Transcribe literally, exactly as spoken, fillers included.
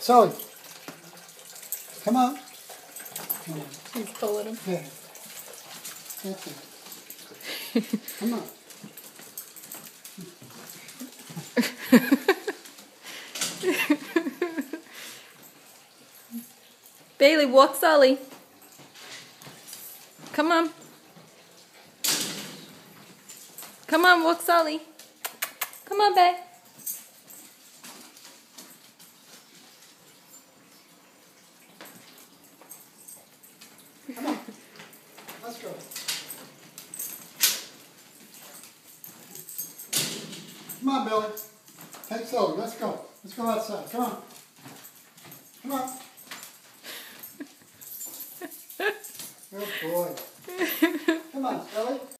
Sully, come on. Come on. He's pulling him. Yeah. That's it. Come on. Bailey, walk Sully. Come on. Come on, walk Sully. Come on, babe. Come on. Let's go. Come on, Billy. Take Sully. Let's go. Let's go outside. Come on. Come on. Good boy. Come on, Sully.